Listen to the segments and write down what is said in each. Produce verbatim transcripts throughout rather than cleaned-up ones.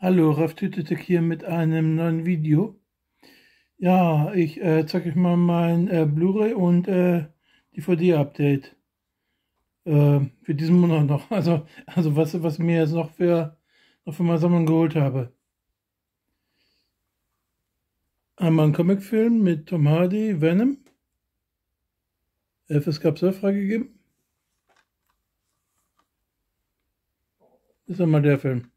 Hallo, Raf Tütetek hier mit einem neuen Video. Ja, ich äh, zeige euch mal mein äh, Blu-ray und äh, D V D-Update äh, für diesen Monat noch. Also, also was, was ich mir jetzt noch für, noch für meine Sammlung geholt habe. Einmal ein Comicfilm mit Tom Hardy, Venom. F S K zwölf freigegeben. Das ist einmal der Film.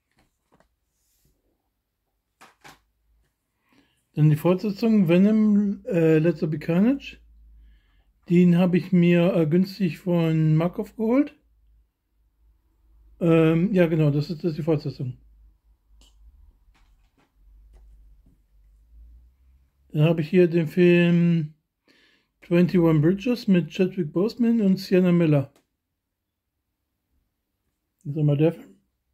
Dann die Fortsetzung, Venom, äh, Let There Be Carnage. Den habe ich mir äh, günstig von Markov geholt. Ähm, ja, genau, das ist, das ist die Fortsetzung. Dann habe ich hier den Film einundzwanzig Bridges mit Chadwick Boseman und Sienna Miller. Das ist einmal der Film.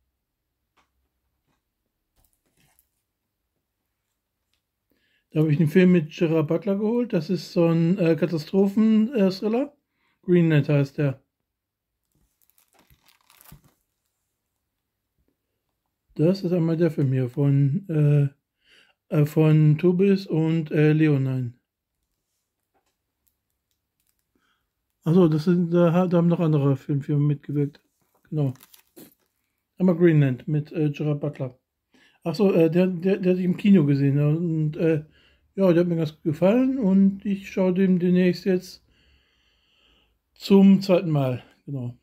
Da habe ich einen Film mit Gerard Butler geholt. Das ist so ein äh, Katastrophen-Thriller. Greenland heißt der. Das ist einmal der Film hier von, äh, äh, von Tobis und äh, Leonine. Achso, das sind, da, da haben noch andere Filmfirmen mitgewirkt. Genau. Einmal Greenland mit äh, Gerard Butler. Achso, äh, der, der, der hat ich im Kino gesehen. Und äh, ja, der hat mir ganz gut gefallen. Und ich schaue dem demnächst jetzt zum zweiten Mal. Genau.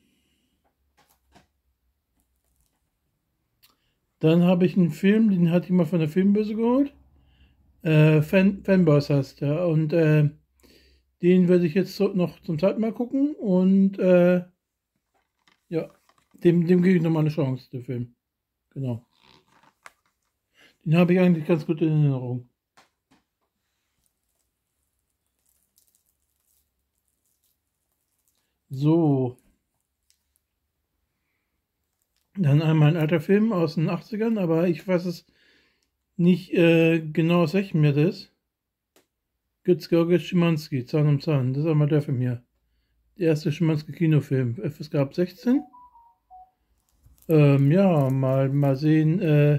Dann habe ich einen Film, den hatte ich mal von der Filmbörse geholt. Äh, Fan, Fanboys heißt der. Und äh, den werde ich jetzt so noch zum zweiten Mal gucken. Und äh, ja, dem, dem gebe ich nochmal eine Chance, der Film. Genau. Den habe ich eigentlich ganz gut in Erinnerung. So. Dann einmal ein alter Film aus den achtzigern, aber ich weiß es nicht äh, genau, aus welchem Jahr das ist. Götz George Schimanski, Zahn um Zahn. Das ist einmal der Film hier. Der erste Schimanski-Kinofilm. F S K ab sechzehn. Ähm, ja, mal, mal sehen. Äh,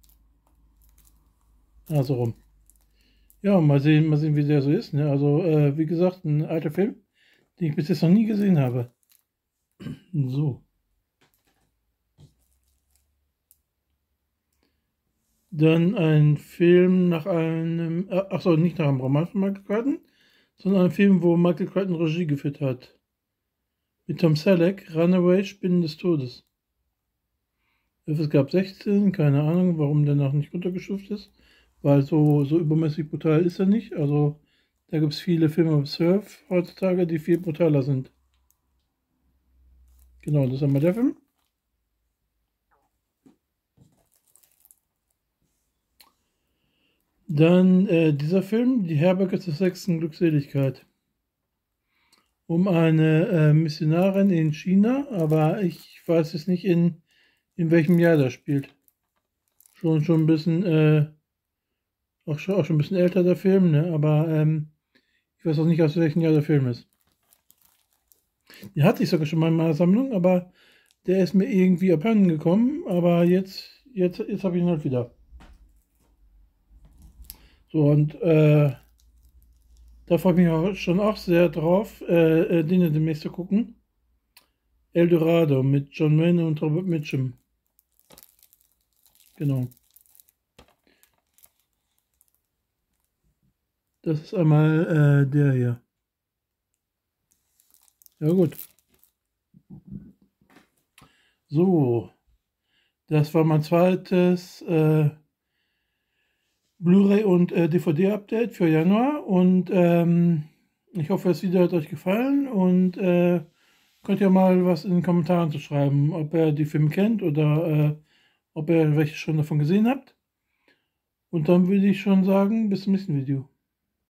ah, so rum. Ja, mal sehen, mal sehen, wie der so ist. Ne? Also, äh, wie gesagt, ein alter Film, den ich bis jetzt noch nie gesehen habe. So. Dann ein Film nach einem, äh, achso, nicht nach einem Roman von Michael Crichton, sondern ein Film, wo Michael Crichton Regie geführt hat. Mit Tom Selleck, Runaway, Spinnen des Todes. Es gab sechzehn, keine Ahnung, warum der noch nicht runtergestuft ist, weil so, so übermäßig brutal ist er nicht. Also da gibt es viele Filme auf Surf heutzutage, die viel brutaler sind. Genau, das ist einmal der Film. Dann äh, dieser Film, Die Herberge zur sechsten Glückseligkeit. Um eine äh, Missionarin in China, aber ich weiß jetzt nicht, in, in welchem Jahr das spielt. Schon, schon ein bisschen, äh, auch, schon, auch schon ein bisschen älter der Film, ne? Aber ähm, ich weiß auch nicht, aus welchem Jahr der Film ist. Den hatte ich sogar schon mal in meiner Sammlung, aber der ist mir irgendwie abhanden gekommen. Aber jetzt, jetzt, jetzt habe ich ihn halt wieder. So, und äh, da freue ich mich auch schon auch sehr drauf, äh, äh, den demnächst zu gucken. El Dorado mit John Wayne und Robert Mitchum. Genau. Das ist einmal äh, der hier. Ja gut. So, das war mein zweites äh, Blu-ray und äh, D V D-Update für Januar. Und ähm, ich hoffe, das Video hat euch gefallen. Und äh, könnt ihr mal was in den Kommentaren zu schreiben, ob ihr die Filme kennt oder äh, ob ihr welche schon davon gesehen habt. Und dann würde ich schon sagen, bis zum nächsten Video.